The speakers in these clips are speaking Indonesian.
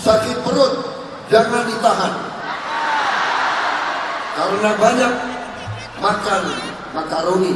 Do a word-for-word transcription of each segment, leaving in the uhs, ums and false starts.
Sakit perut jangan ditahan, karena banyak makan makaroni.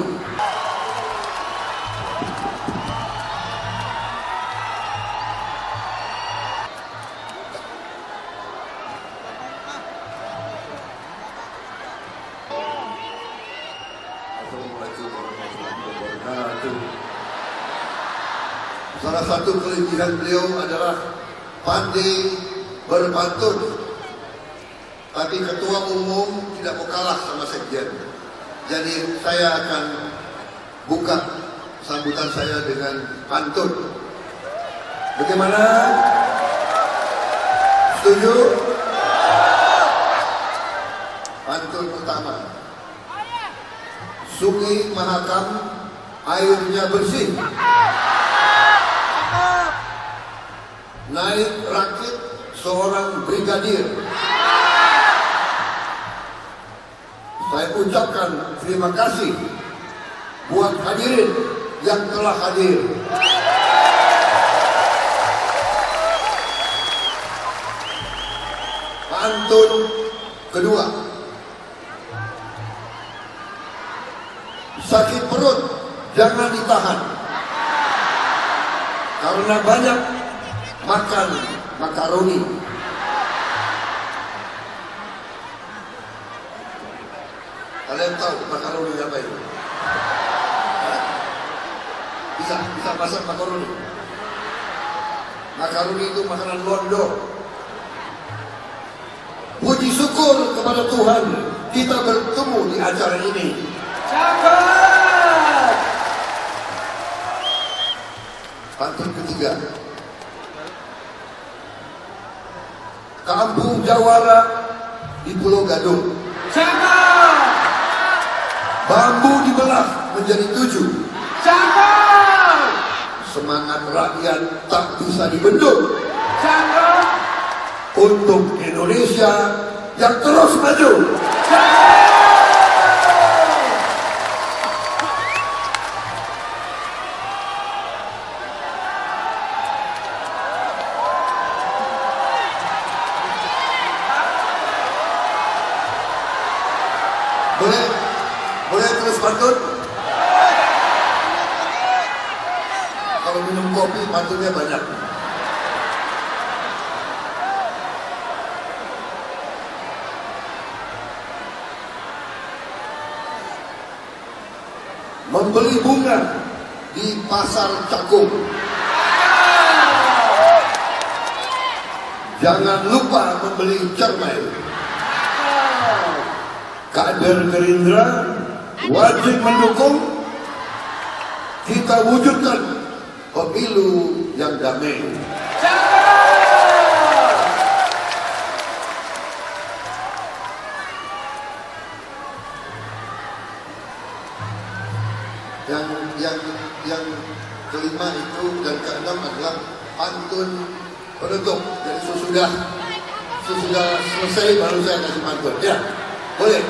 Salah satu kelebihan beliau adalah pandai berpantun. Tapi ketua umum tidak mau kalah sama sekjen. Jadi saya akan buka sambutan saya dengan pantun. Bagaimana? Setuju? Pantun pertama. Sungai Mahakam airnya bersih. Naik rakit seorang brigadir. Saya ucapkan terima kasih buat hadirin yang telah hadir. Pantun kedua. Sakit perut jangan ditahan, karena banyak makan makaroni. Kalian tahu makaroni apa itu? Bisa, bisa masak makaroni. Makaroni itu makanan Londo. Puji syukur kepada Tuhan, kita bertemu di acara ini. Cakep. Pantun ketiga. Kampung Jawara di Pulau Gadung. Cakep. Bambu dibelah menjadi tujuh. Cakep. Semangat rakyat tak bisa dibendung. Cakep. Untuk Indonesia yang terus maju. Cakep. Boleh? Boleh terus pantun? Kalau minum kopi pantunnya banyak. Membeli bunga di pasar Cakung. Jangan lupa membeli cermai. Kader Gerindra wajib mendukung kita wujudkan pemilu yang damai. Yang yang yang kelima itu dan keenam adalah pantun penutup. Jadi sesudah sesudah selesai baru saya kasih pantun. Ya, boleh.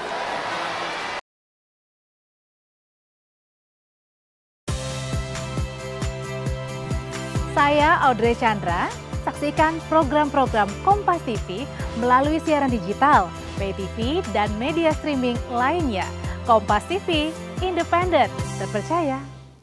Saya Audrey Chandra, saksikan program-program Kompas T V melalui siaran digital, pay T V, dan media streaming lainnya. Kompas T V, independen, terpercaya.